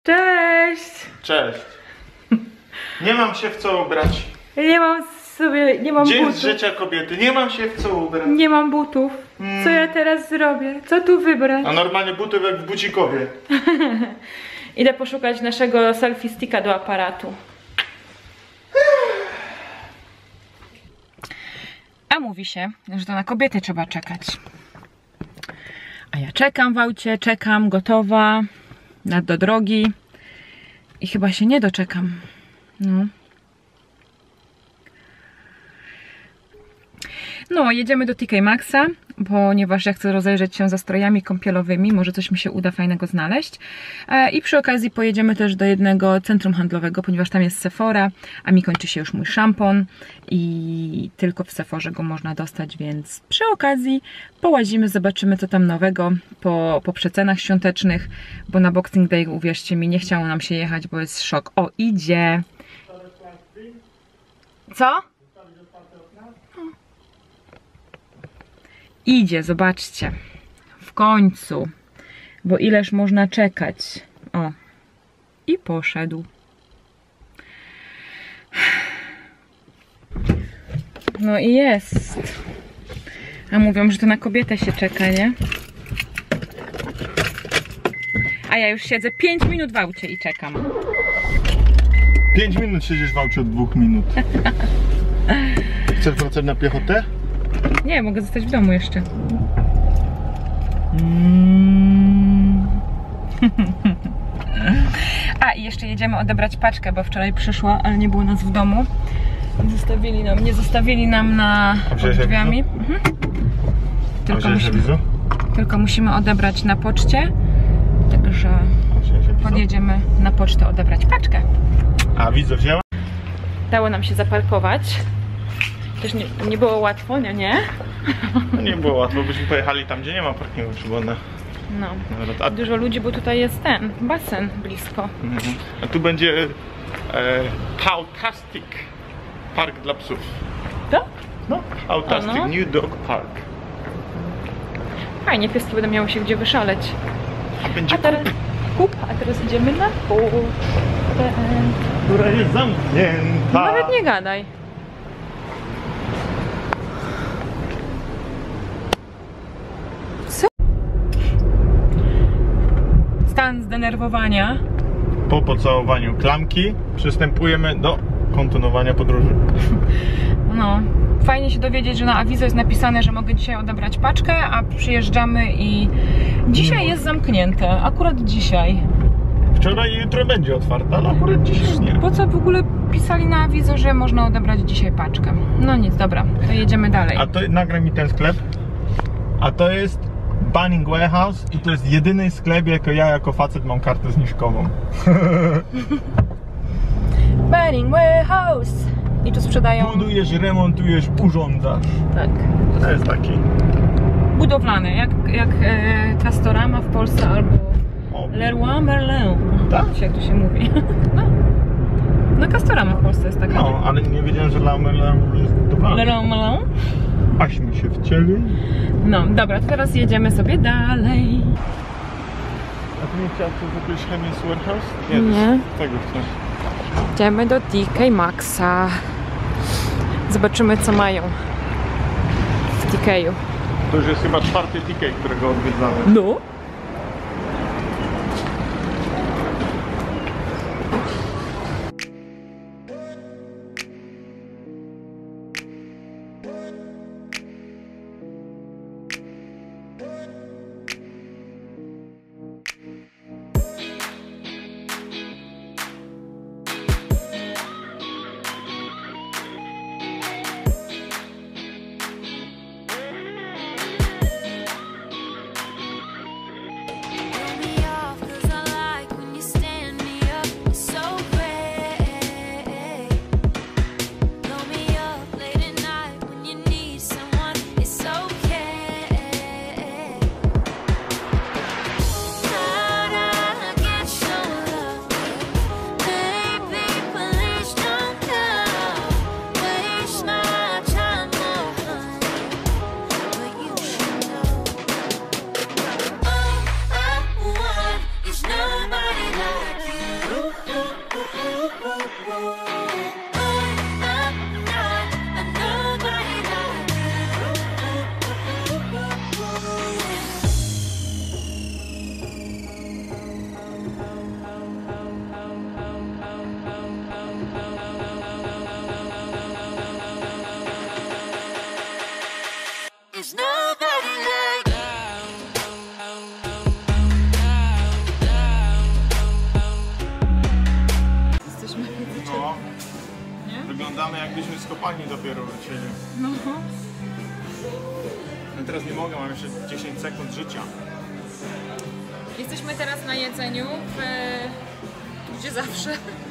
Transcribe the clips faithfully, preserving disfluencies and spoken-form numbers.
Cześć! Cześć! Nie mam się w co ubrać. Nie mam sobie, nie mam Dzień butów. z życia kobiety, nie mam się w co ubrać. Nie mam butów. Mm. Co ja teraz zrobię? Co tu wybrać? A normalnie butów jak w bucikowie. Idę poszukać naszego selfie sticka do aparatu. A mówi się, że to na kobiety trzeba czekać. A ja czekam w aucie, czekam, gotowa na, do drogi. I chyba się nie doczekam. No. No, jedziemy do T K Maxxa, ponieważ ja chcę rozejrzeć się za strojami kąpielowymi, może coś mi się uda fajnego znaleźć. E, I przy okazji pojedziemy też do jednego centrum handlowego, ponieważ tam jest Sephora, a mi kończy się już mój szampon i tylko w Sephorze go można dostać, więc przy okazji połazimy, zobaczymy co tam nowego po, po przecenach świątecznych, bo na Boxing Day, uwierzcie mi, nie chciało nam się jechać, bo jest szok. O, idzie! Co? Idzie, zobaczcie. W końcu. Bo ileż można czekać. O. I poszedł. No i jest. A mówią, że to na kobietę się czeka, nie? A ja już siedzę pięć minut w aucie i czekam. pięć minut siedzisz w aucie od dwóch minut. Chcesz wracać na piechotę? Nie, mogę zostać w domu jeszcze. Mm. A i jeszcze jedziemy odebrać paczkę, bo wczoraj przyszła, ale nie było nas w domu. Zostawili nam, nie zostawili nam na pod drzwiami. Mhm. Tylko, musimy, tylko musimy odebrać na poczcie. Także podjedziemy na pocztę odebrać paczkę. A widzę, wzięła? Dało nam się zaparkować. Też nie, nie było łatwo, nie? Nie, No nie było łatwo, byśmy pojechali tam, gdzie nie ma parkingu przybłodne. No. A... Dużo ludzi, bo tutaj jest ten basen blisko. Mhm. A tu będzie e, Howtastic Park dla psów. To? No, Howtastic no. New Dog Park. Fajnie, pieski będą miały się gdzie wyszaleć. A będzie A teraz kup, a teraz idziemy na pocztę, która jest zamknięta. Nawet nie gadaj. Co? Stan zdenerwowania. Po pocałowaniu klamki przystępujemy do kontynuowania podróży. No, fajnie się dowiedzieć, że na awizo jest napisane, że mogę dzisiaj odebrać paczkę, a przyjeżdżamy i dzisiaj jest zamknięte. Akurat dzisiaj. Wczoraj i jutro będzie otwarta, ale akurat dziś nie. Po co w ogóle pisali na awizo, że można odebrać dzisiaj paczkę? No nic, dobra, to jedziemy dalej. A to nagraj mi ten sklep. A to jest Banning Warehouse i to jest jedyny sklep, jako ja jako facet mam kartę zniżkową. Banning Warehouse. I tu sprzedają... Budujesz, remontujesz, urządzasz. Tak. To jest taki... budowlane, jak, jak e, Castorama w Polsce albo O. Leroy Merlin. Tak? Jak to się mówi. No. No Castorama w Polsce jest taka. No, ale nie wiedziałem, że Leroy Merlin jest budowlany. Leroy Merlin. Aśmy się wcieli. No, dobra, to teraz jedziemy sobie dalej. A ty nie chciałaś kupić Chemist Warehouse? Nie. Nie. Tego chcę. Idziemy do T K Maxxa. Zobaczymy, co mają w T K-u. To już jest chyba czwarty T K, którego odwiedzamy. No. Wyglądamy, jakbyśmy z kopalni dopiero wrócili. No. No teraz nie mogę, mam jeszcze dziesięć sekund życia. Jesteśmy teraz na jedzeniu w... gdzie zawsze.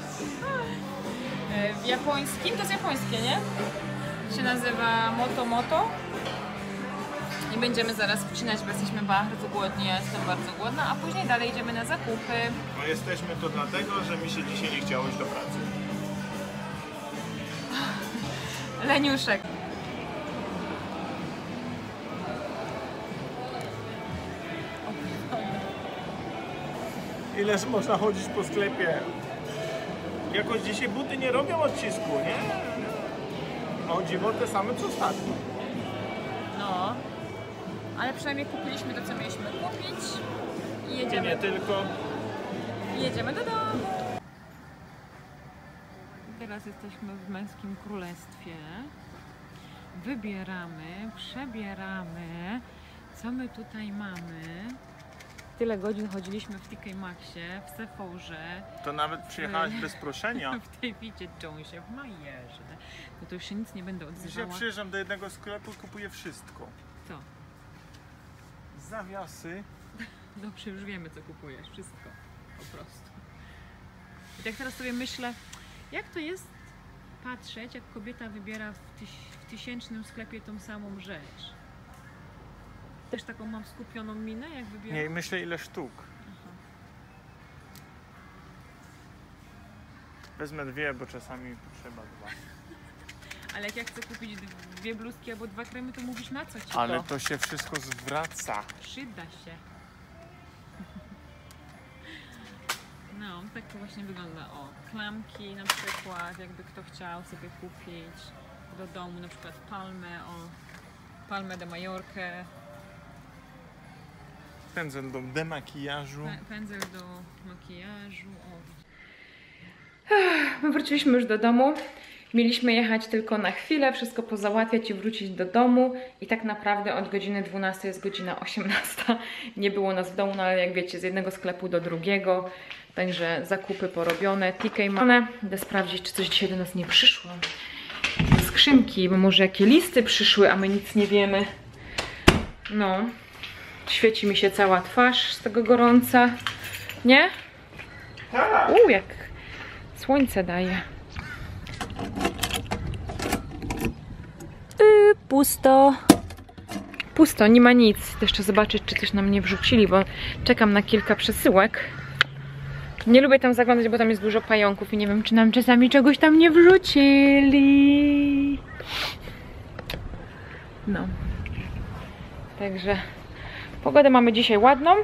W japońskim, to jest japońskie, nie? Się nazywa Moto Moto. I będziemy zaraz wcinać, bo jesteśmy bardzo głodni, ja jestem bardzo głodna, a później dalej idziemy na zakupy. No jesteśmy to dlatego, że mi się dzisiaj nie chciało iść do pracy. Leniuszek. Ileż można chodzić po sklepie? Jakoś dzisiaj buty nie robią odcisku, nie? O dziwo te same co ostatnio. No. Ale przynajmniej kupiliśmy to, co mieliśmy kupić. I jedziemy. I nie tylko. I jedziemy do domu. Teraz jesteśmy w Męskim Królestwie. Wybieramy, przebieramy. Co my tutaj mamy? Tyle godzin chodziliśmy w T K Maxie, w Sephorze. To nawet przyjechałaś w... bez proszenia. W tej Wicie Jonesie, w Majerze. No to już się nic nie będę odzywała. Ja przyjeżdżam do jednego sklepu i kupuję wszystko. Co? Zawiasy. Dobrze, już wiemy, co kupujesz. Wszystko. Po prostu. I tak teraz sobie myślę, jak to jest patrzeć, jak kobieta wybiera w, tyś, w tysięcznym sklepie tą samą rzecz. Też taką mam skupioną minę, jak wybieram? Nie, myślę ile sztuk. Aha. Wezmę dwie, bo czasami potrzeba dwa. Ale jak ja chcę kupić dwie bluzki albo dwa kremy, to mówisz na co ci to? Ale to się wszystko zwraca. Przyda się. No, tak to właśnie wygląda. O, klamki na przykład, jakby kto chciał sobie kupić do domu, na przykład palmę, o, palmę de Majorkę. Pędzel do demakijażu. Pędzel do makijażu. O. My wróciliśmy już do domu. Mieliśmy jechać tylko na chwilę, wszystko pozałatwiać i wrócić do domu. I tak naprawdę od godziny dwunastej jest godzina osiemnasta. Nie było nas w domu, no ale jak wiecie, z jednego sklepu do drugiego. Także zakupy porobione. T K Maxx. Idę sprawdzić, czy coś dzisiaj do nas nie przyszło. Skrzynki, bo może jakie listy przyszły, a my nic nie wiemy. No. Świeci mi się cała twarz z tego gorąca. Nie? Tak. Uuu, jak słońce daje. Yy, pusto. Pusto, nie ma nic. Jeszcze zobaczyć, czy coś nam nie wrzucili, bo czekam na kilka przesyłek. Nie lubię tam zaglądać, bo tam jest dużo pająków i nie wiem, czy nam czasami czegoś tam nie wrzucili. No. Także pogodę mamy dzisiaj ładną.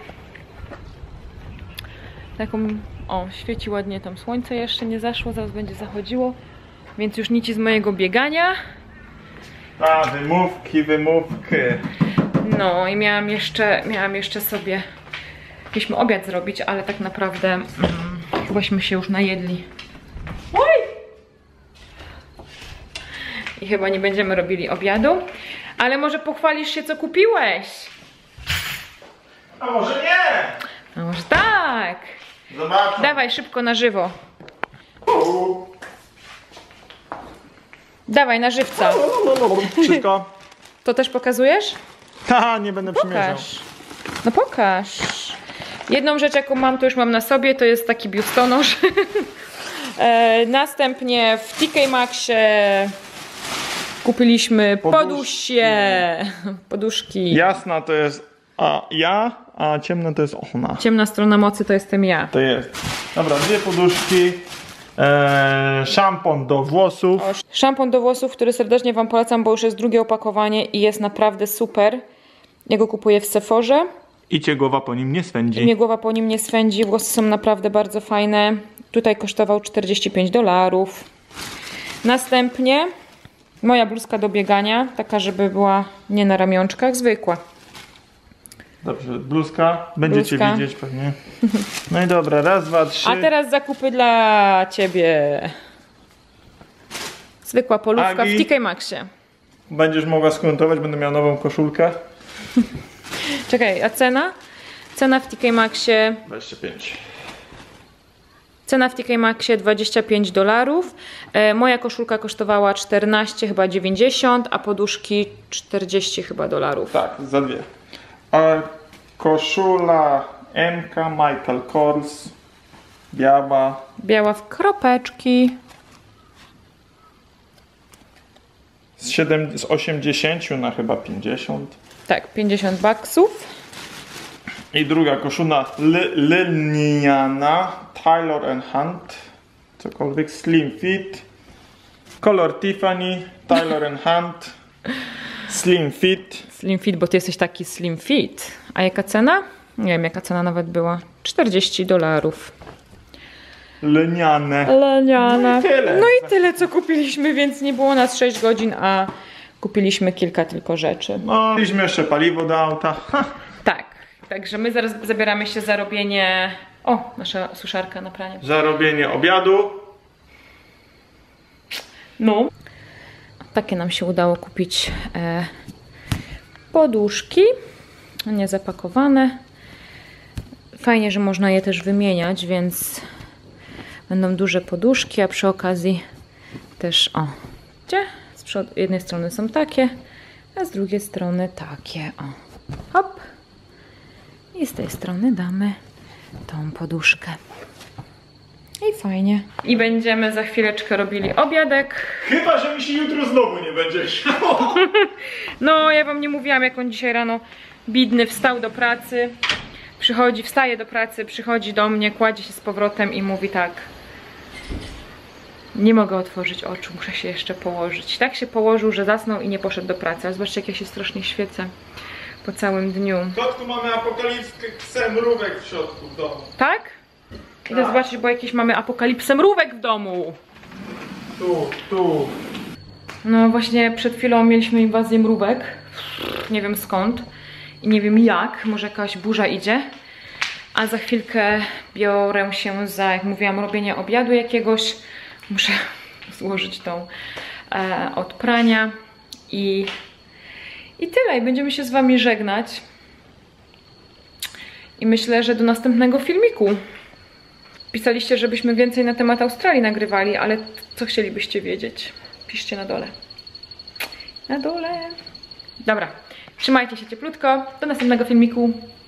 Taką, o, świeci ładnie tam słońce, jeszcze nie zaszło, zaraz będzie zachodziło. Więc już nic z mojego biegania. A, wymówki, wymówki. No i miałam jeszcze, miałam jeszcze sobie, mieliśmy obiad zrobić, ale tak naprawdę mm, chybaśmy się już najedli. Oj! I chyba nie będziemy robili obiadu. Ale może pochwalisz się, co kupiłeś? A może nie? A może tak? Zobaczmy. Dawaj szybko na żywo. Uuu. Dawaj na żywca. Wszystko. To też pokazujesz? Ha, nie będę przymierzał. Pokaż. No pokaż. Jedną rzecz, jaką mam, to już mam na sobie, to jest taki biustonosz. e, następnie w T K Maxie kupiliśmy podusie. Poduszki. Jasna to jest a ja, a ciemna to jest ona. Ciemna strona mocy to jestem ja. To jest. Dobra, dwie poduszki. Eee, szampon do włosów. O, szampon do włosów, który serdecznie wam polecam, bo już jest drugie opakowanie i jest naprawdę super. Ja go kupuję w Sephorze. I cię głowa po nim nie swędzi. I mnie głowa po nim nie swędzi. Włosy są naprawdę bardzo fajne Tutaj kosztował czterdzieści pięć dolarów. Następnie moja bluzka do biegania, taka żeby była nie na ramionczkach, zwykła. Dobrze, bluzka. Będziecie Bluzka. widzieć pewnie. No i dobra, raz, dwa, trzy. A teraz zakupy dla ciebie. Zwykła polówka Agi. w T K Maxie. Będziesz mogła skontować, będę miał nową koszulkę. Czekaj, a cena? Cena w T K Maxie. dwadzieścia pięć. Cena w T K Maxie dwadzieścia pięć dolarów. E, moja koszulka kosztowała czternaście chyba dziewięćdziesiąt, a poduszki czterdzieści chyba dolarów. Tak, za dwie. A koszula M K Michael Kors. Biała. Biała w kropeczki. Z, siedem, z osiemdziesięciu na chyba pięćdziesiąt. Tak, pięćdziesiąt baksów. I druga koszula lniana Taylor and Hunt. Cokolwiek. Slim Fit. Kolor Tiffany. Taylor and Hunt. Slim Fit. Slim fit, bo ty jesteś taki slim fit. A jaka cena? Nie wiem jaka cena nawet była. czterdzieści dolarów. Lniane. Leniana. No i tyle. No i tyle co kupiliśmy, więc nie było nas sześć godzin, a kupiliśmy kilka tylko rzeczy. No, mieliśmy jeszcze paliwo do auta. Ha. Tak, także my zaraz zabieramy się za robienie... O, nasza suszarka na pranie. Za robienie obiadu. No. Takie nam się udało kupić e, poduszki. Niezapakowane. Fajnie, że można je też wymieniać, więc będą duże poduszki, a przy okazji też, o, gdzie? Z przodu, jednej strony są takie, a z drugiej strony takie, o. Hop. I z tej strony damy tą poduszkę. I fajnie. I będziemy za chwileczkę robili obiadek. Chyba, że mi się jutro znowu nie będzie chciało. No, ja wam nie mówiłam, jak on dzisiaj rano bidny wstał do pracy. Przychodzi, wstaje do pracy, przychodzi do mnie, kładzie się z powrotem i mówi tak: nie mogę otworzyć oczu, muszę się jeszcze położyć. Tak się położył, że zasnął i nie poszedł do pracy. A zobaczcie, jak ja się strasznie świecę po całym dniu. W środku mamy apokalipsę mrówek w środku w domu. Tak? Idę zobaczyć, bo jakieś mamy apokalipsę mrówek w domu. Tu, tu. No właśnie przed chwilą mieliśmy inwazję mrówek. Nie wiem skąd i nie wiem jak. Może jakaś burza idzie. A za chwilkę biorę się za, jak mówiłam, robienie obiadu jakiegoś. Muszę złożyć tą e, od prania. I, I tyle. I będziemy się z wami żegnać. I myślę, że do następnego filmiku. Pisaliście, żebyśmy więcej na temat Australii nagrywali, ale co chcielibyście wiedzieć? Piszcie na dole. Na dole. Dobra, trzymajcie się cieplutko. Do następnego filmiku.